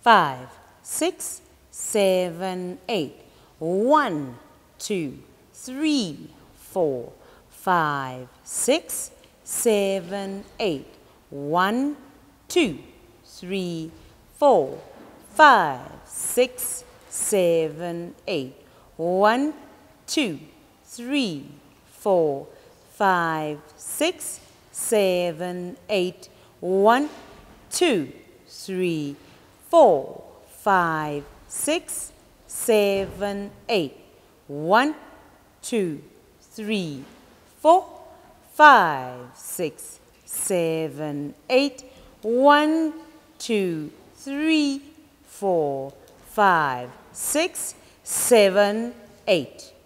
5, 6, 7, 8. 1, 2, 3, 4, 5, 6, 7, 8. 1, 2, 3, 4, 5, 6, 7, 8. 1, 2, 3, 4, 5, 6, 7, 8. 1, 2, 3, 4, 5, 6, 7, 8. 1, 2, 3, 4, 5, 6, 7, 8. 1, 2, 3, 4, 5, 6, 7, 8.